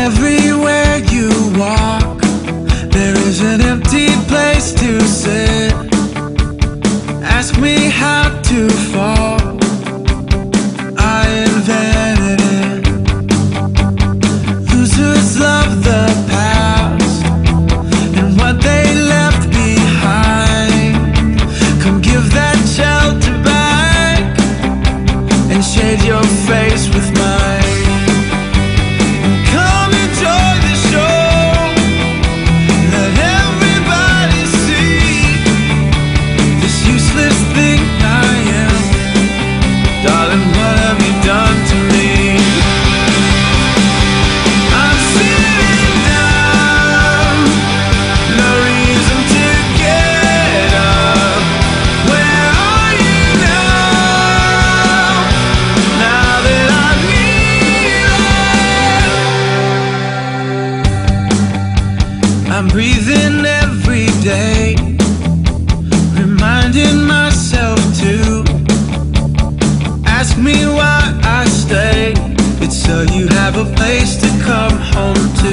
Everywhere you walk, there is an empty place to sit. Ask me how to fall, I invented it. Losers love the past and what they left behind. Come give that shelter back and shade your face with mine. I'm breathing every day, reminding myself to ask me why I stay. It's so you have a place to come home to.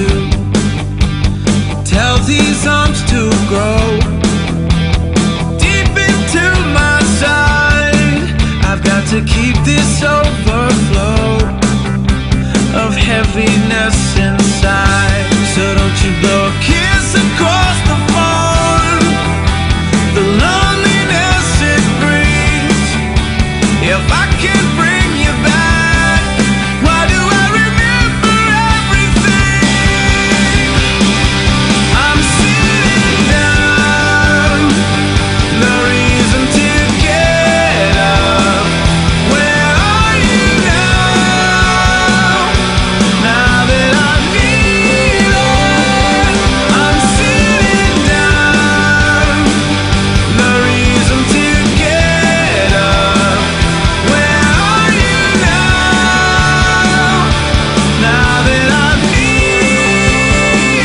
Tell these arms to grow deep into my side. I've got to keep this overflow of heaviness inside. So don't you blow a kiss across the phone, the loneliness it brings. If I can't bring you back, why do I remember everything? I'm sitting down, no reason to get up. Where are you now? Now that I need it, I'm sitting down, no reason to get up. Where are you now? Now that I need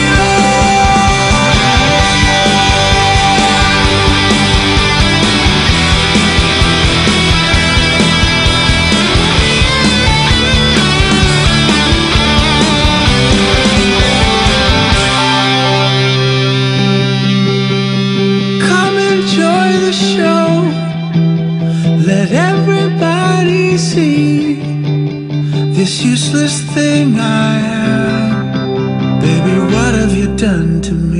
Come enjoy the show, let everybody see this useless thing I am. Baby, what have you done to me?